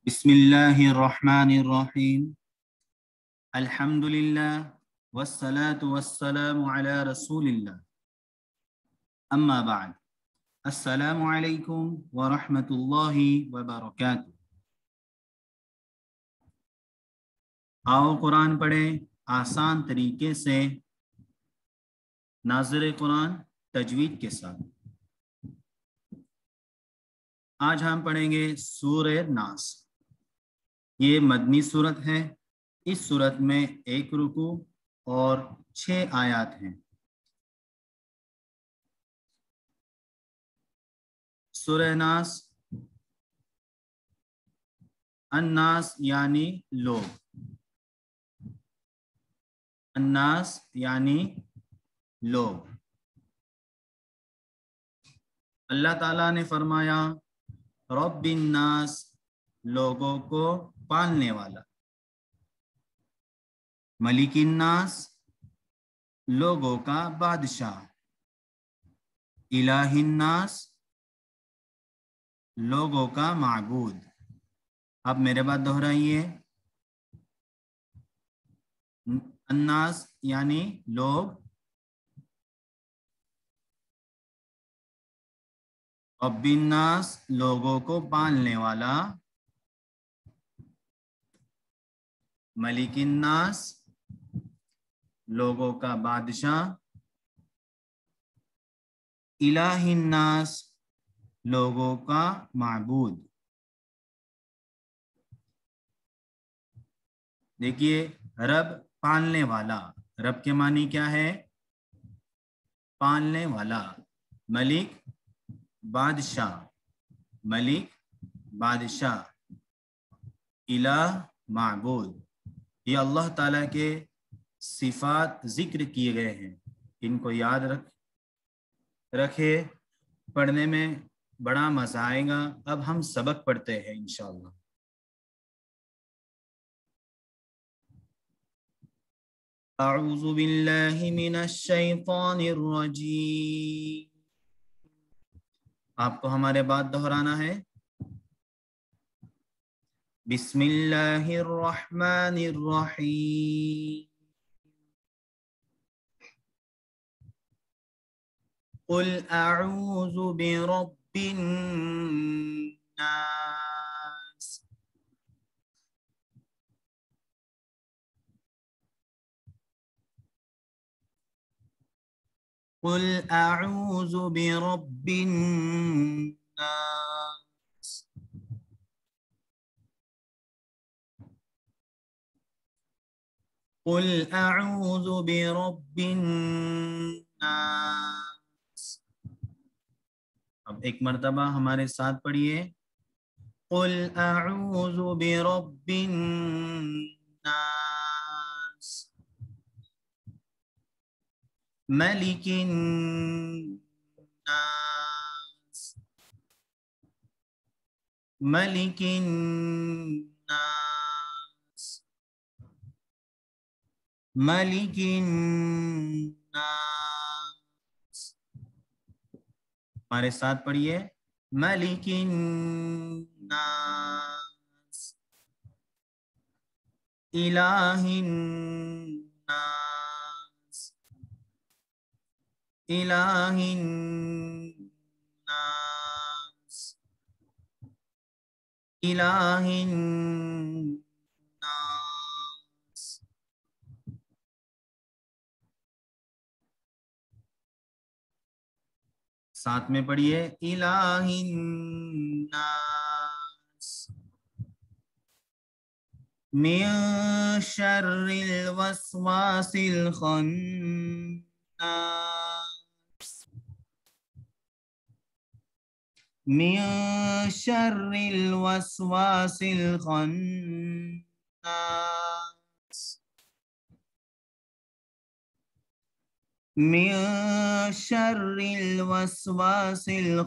بسم اللہ الرحمن الرحیم الحمد للہ والصلاة والسلام علی رسول اللہ اما بعد السلام علیکم ورحمۃ اللہ وبرکاتہ۔ آؤ قرآن پڑھیں آسان طریقے سے، ناظر قرآن تجوید کے ساتھ۔ آج ہم پڑھیں گے سورہ ناس۔ یہ مدنی صورت ہے۔ اس صورت میں 1 رکوع اور 6 آیات ہیں۔ سورہ ناس، الناس یعنی لوگ، الناس یعنی لوگ۔ اللہ تعالیٰ نے فرمایا رب الناس، لوگوں کو پالنے والا، ملک الناس، لوگوں کا بادشاہ، الہ الناس، لوگوں کا معبود۔ اب میرے بات دہرائیے، الناس یعنی لوگ، رب الناس، لوگوں کو پالنے والا، ملک الناس، لوگوں کا بادشاہ، الہ الناس، لوگوں کا معبود۔ دیکھیے، رب پالنے والا، رب کے معنی کیا ہے؟ پالنے والا۔ ملک بادشاہ، ملک بادشاہ، الہ معبود۔ یہ اللہ تعالیٰ کے صفات ذکر کیے گئے ہیں، ان کو یاد رکھے، پڑھنے میں بڑا مزہ آئے گا۔ اب ہم سبق پڑھتے ہیں انشاءاللہ۔ اعوذ باللہ من الشیطان الرجیم۔ آپ کو ہمارے بات دہرانا ہے۔ بسم اللہ الرحمن الرحیم۔ قل اعوذ برب الناس۔ قل اعوذ برب الناس۔ قل اعوذ برب الناس۔ اب ایک مرتبہ ہمارے ساتھ پڑھیے، قل اعوذ برب الناس، ملک الناس، ملک الناس، ملک الناس۔ ہمارے ساتھ پڑھیے، ملک الناس، الہ الناس، الہ الناس، الہ الناس۔ ساتھ میں پڑھیے، الہ الناس، من شر الوسواس الخناس، من شر الوسواس الخناس، من شر الوسواس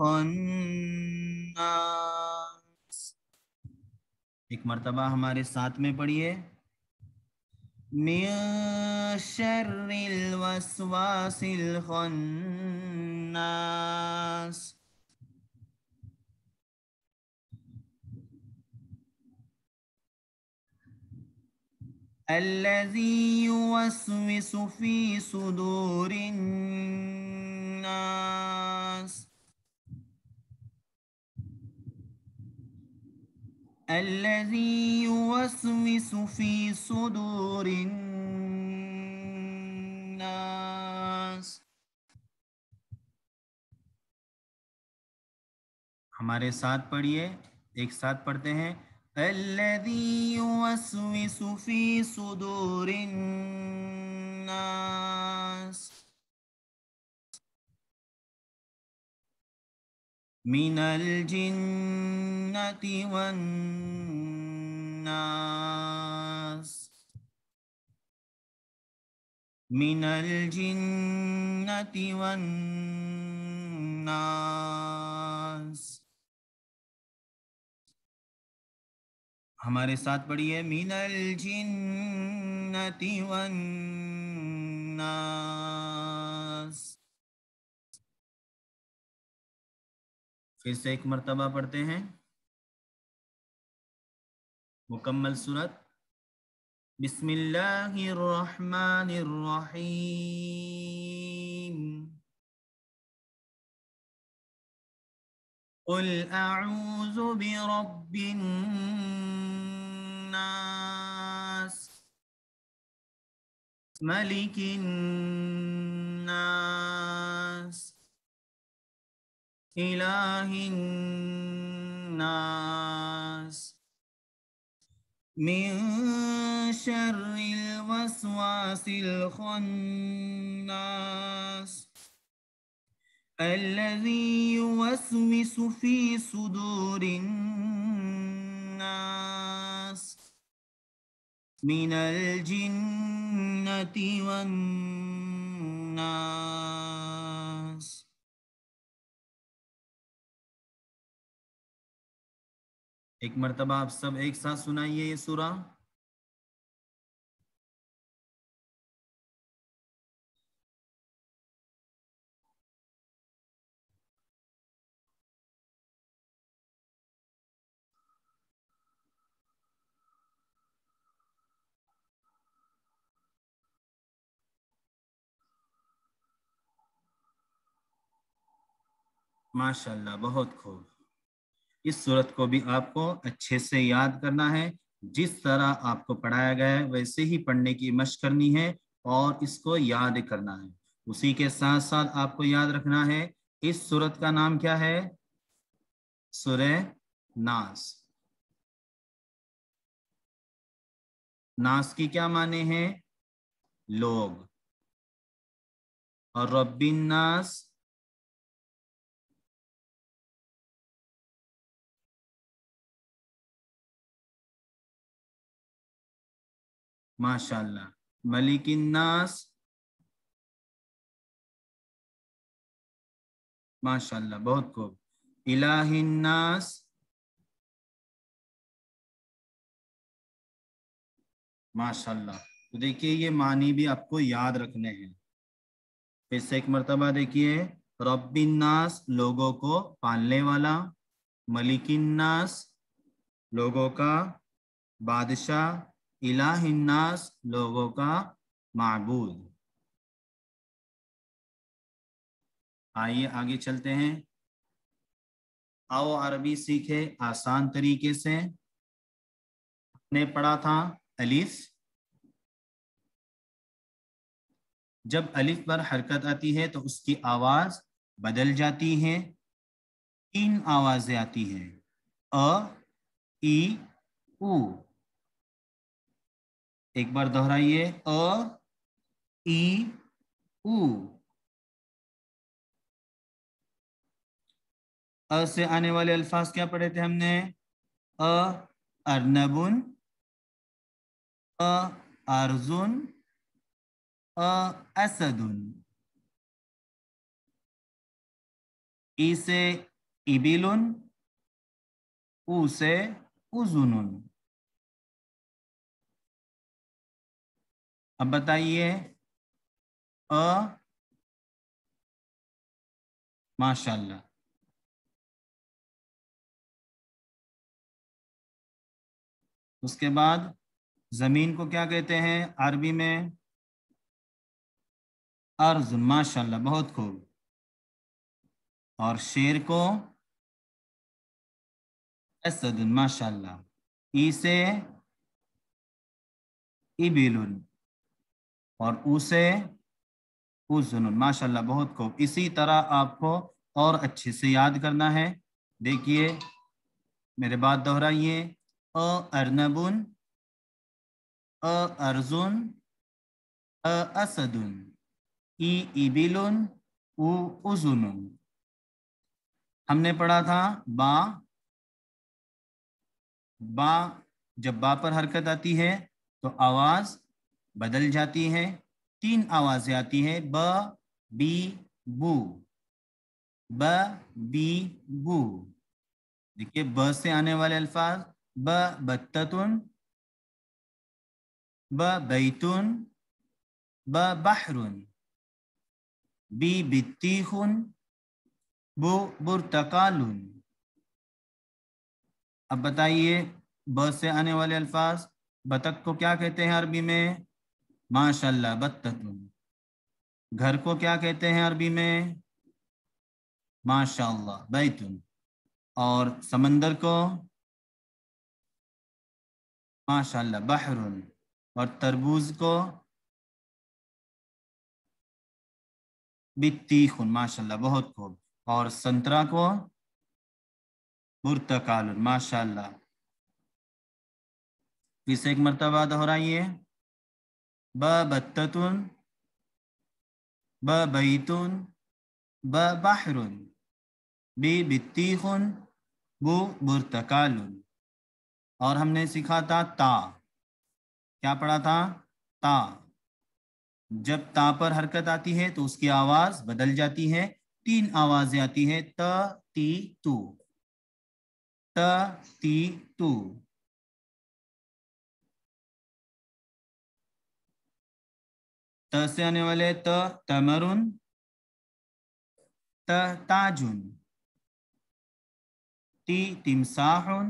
الخناس۔ ایک مرتبہ ہمارے ساتھ میں پڑھیے، من شر الوسواس الخناس۔ الذي يوسوس في صدور الناس الذي يوسوس في صدور الناس. ہمارے ساتھ پڑھیے، ایک ساتھ پڑھتے ہیں. الذي يوسوس في صدور الناس من الجنة والناس من الجنة والناس. ہمارے ساتھ پڑھیے، من الجنة والناس. پھر سے ایک مرتبہ پڑھتے ہیں مکمل سورت. بسم اللہ الرحمن الرحیم. قل اعوذ برب الناس ملک الناس الہ الناس من شر الوسواس الخناس الذي يوسوس في صدور الناس من الجنة والناس. ایک مرتبہ آپ سب ایک ساتھ سنائیے یہ سورہ. ماشاء اللہ، بہت خوب. اس صورت کو بھی آپ کو اچھے سے یاد کرنا ہے. جس طرح آپ کو پڑھایا گیا ہے ویسے ہی پڑھنے کی مشق کرنی ہے اور اس کو یاد کرنا ہے. اسی کے ساتھ ساتھ آپ کو یاد رکھنا ہے اس صورت کا نام کیا ہے؟ سورہ ناس. ناس کی کیا معنی ہے؟ لوگ. اور رب الناس ماشاء اللہ. ملک الناس ماشاء اللہ، بہت خوب. الہ الناس ماشاء اللہ. تو دیکھیے یہ معنی بھی آپ کو یاد رکھنے ہیں. پھر سے ایک مرتبہ دیکھیے، رب الناس لوگوں کو پالنے والا، ملک الناس لوگوں کا بادشاہ، الہ الناس لوگوں کا معبود. آئیے آگے چلتے ہیں. آؤ عربی سیکھے آسان طریقے سے. نے پڑھا تھا الف. جب الف پر حرکت آتی ہے تو اس کی آواز بدل جاتی ہے. 3 آوازیں آتی ہیں، ا ای او. ایک بار دہرائیے، ا ای او. ا سے آنے والے الفاظ کیا پڑھے تھے ہم نے؟ ارنبن، ارزن، اسدن. ای سے ابلن، او سے اذنن. اب بتائیے ماشاء اللہ. اس کے بعد زمین کو کیا کہتے ہیں عربی میں؟ ارض، ماشاءاللہ بہت خوب. اور شیر کو اسد، ماشاءاللہ. ای سے ابل، اور او سے اذن، ماشاءاللہ بہت خوب. اسی طرح آپ کو اور اچھے سے یاد کرنا ہے. دیکھیے میرے بات دہرائیے. ارنبن، ارزن، اسد، ای ابل، او اذن. ہم نے پڑھا تھا با. با جب با پر حرکت آتی ہے تو آواز بدل جاتی ہے. 3 آوازیں آتی ہیں، ب، بی، بو. ب، بی، بو. دیکھیے ب سے آنے والے الفاظ: ب بتتن، ب بیتن، ب بحرن، بی بطیخن، بو برتقالن. اب بتائیے ب سے آنے والے الفاظ. بطخ کو کیا کہتے ہیں عربی میں؟ ماشاءاللہ بطتن. گھر کو کیا کہتے ہیں عربی میں؟ ماشاءاللہ بیتن. اور سمندر کو ماشاءاللہ بحرن. اور تربوز کو بطیخن، ماشاءاللہ بہت خوب. اور سنترا کو برتقال، ماشاءاللہ. پھر سے ایک مرتبہ دہرائیے. ب بتتن، ب بیتن، ب بحرن، بی بطیخن، بو برتقال. اور ہم نے سیکھا تھا تا. کیا پڑھا تھا؟ تا. جب تا پر حرکت آتی ہے تو اس کی آواز بدل جاتی ہے. 3 آوازیں آتی ہیں: ت، تی، تو. ت، تی، تو. ت سے آنے والے ت تمرن، ت تاجن، تی تمساحن،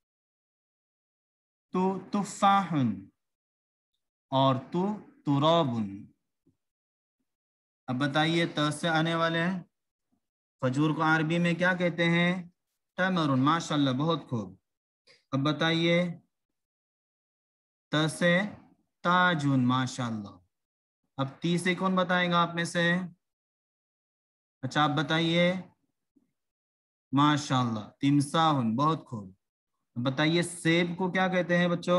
تو تفاحن، اور تو ترابن. اب بتائیے ت سے آنے والے ہیں کھجور کو عربی میں کیا کہتے ہیں؟ تمرن، ماشاءاللہ بہت خوب. اب بتائیے ت سے تاجن، ماشاءاللہ. اب تی سے کون بتائے گا آپ میں سے؟ اچھا آپ بتائیے. ماشاءاللہ تمساحن، بہت خوب. بتائیے سیب کو کیا کہتے ہیں بچوں؟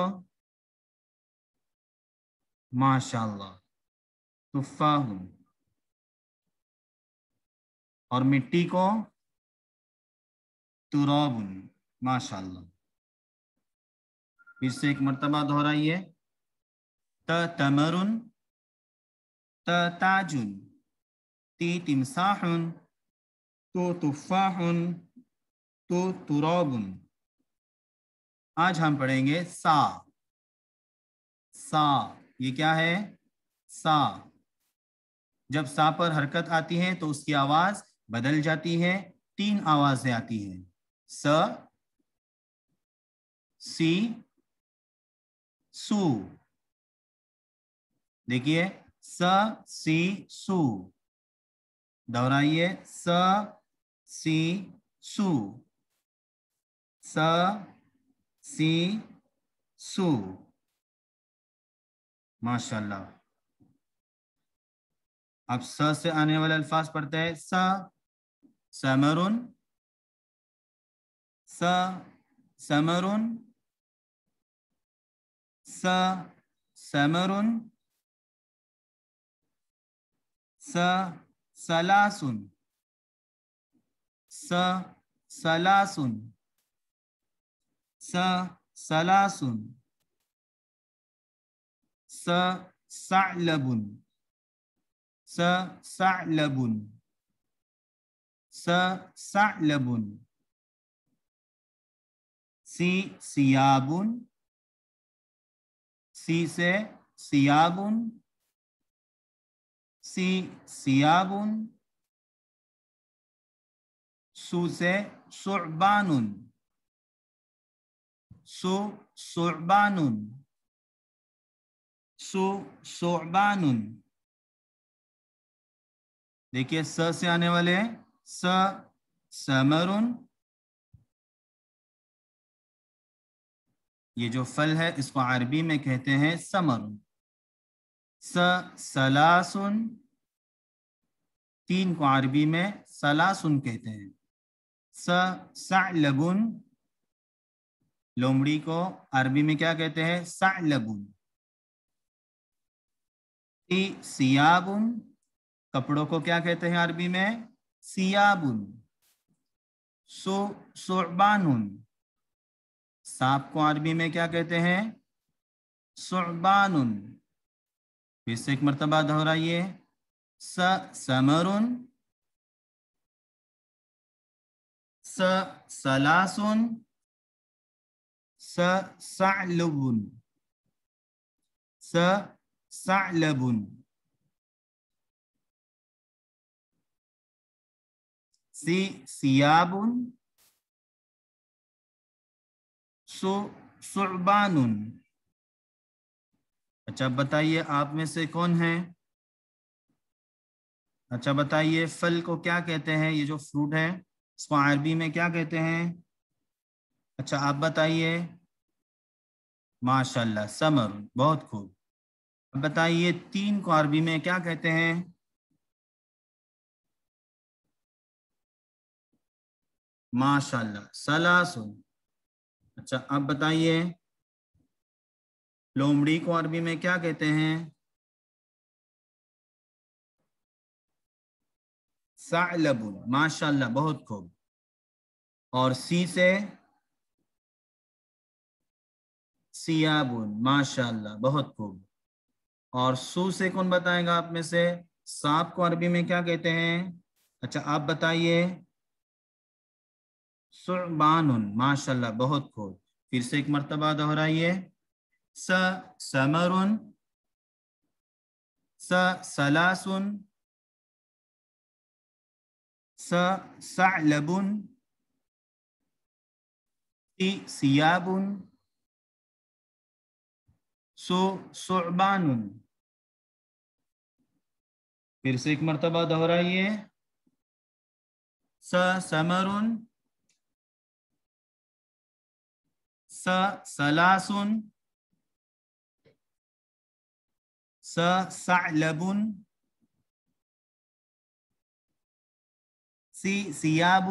ماشاءاللہ تفاحن. اور مٹی کو ترابن، ماشاءاللہ. پھر سے ایک مرتبہ دہرائیے. ت تمرن، ت تاجن، تی تمساحن، تو تفاحن، تو ترابن. آج ہم پڑھیں گے سا. سا یہ کیا ہے؟ سا. جب سا پر حرکت آتی ہے تو اس کی آواز بدل جاتی ہے. 3 آوازیں آتی ہیں: س، سی، سو. دیکھیے س، سی، سو. دہرائیے. س، سی، سو. س، سی، سو. ماشاءاللہ. اب س سے آنے والے الفاظ پڑھتے ہیں. س سمرن، س سمرن، س سمرن، س سلاسن، س سلاسن، س سلاسن، س ثعلب، س ثعلب، س ثعلب. سی سیابن، سی سے سیابن، سی سیابن. سو سے ثعبان، سو ثعبان. ثعبان. دیکھیے س سے آنے والے ہیں ثمر. یہ جو پھل ہے اس کو عربی میں کہتے ہیں ثمر. ثلاث. تین کو عربی میں ثلاثن کہتے ہیں. ثعلب. لومڑی کو عربی میں کیا کہتے ہیں؟ ثعلب. ثیاب. کپڑوں کو کیا کہتے ہیں عربی میں؟ ثیاب. ثعبان. سانپ کو عربی میں کیا کہتے ہیں؟ ثعبان. پھر سے ایک مرتبہ دہرائیے. ثمر. ثلاث. ثعلب. ثعلب. ثیاب. ثعبان. اچھا بتائیے آپ میں سے کون ہے؟ اچھا بتائیے پھل کو کیا کہتے ہیں؟ یہ جو فروٹ ہے اس کو عربی میں کیا کہتے ہیں؟ اچھا آپ بتائیے. ماشاءاللہ ثمر. بہت خوب. اب بتائیے تین کو عربی میں کیا کہتے ہیں؟ ماشاءاللہ ثلاث. اچھا اب بتائیے لومڑی کو عربی میں کیا کہتے ہیں؟ ثعلب. ماشاءاللہ بہت خوب. اور سی سے ثیاب. ماشاءاللہ بہت خوب. اور سو سے کون بتائے گا آپ میں سے؟ سانپ کو عربی میں کیا کہتے ہیں؟ اچھا آپ بتائیے. ثعبان. ماشاءاللہ بہت خوب. پھر سے ایک مرتبہ دہرائیے. ثمر. ثلاث. ثعلب. ثیاب. ثعبان. پھر سے ایک مرتبہ دہرائیے. ثمر. ثلاث. ثعلب. ثیاب.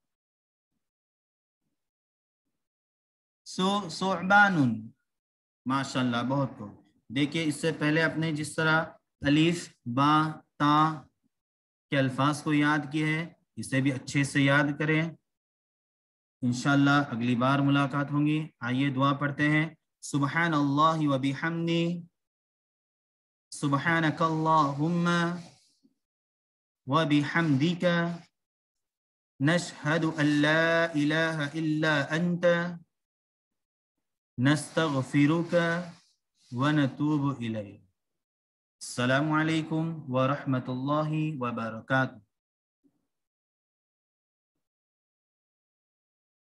ثعبان. ماشاءاللہ بہت خوب. دیکھیے اس سے پہلے اپنے جس طرح الف با تا کے الفاظ کو یاد کیے ہیں اسے بھی اچھے سے یاد کریں. انشاءاللہ اگلی بار ملاقات ہوں گی. آئیے دعا پڑھتے ہیں. سبحان اللہ و بحمدہ. سبحانک اللہم و بحمدک. نشہد ان لا الہ الا انت. نستغفرک ونتوب الیک. السلام علیکم ورحمۃ اللہ وبرکاتہ.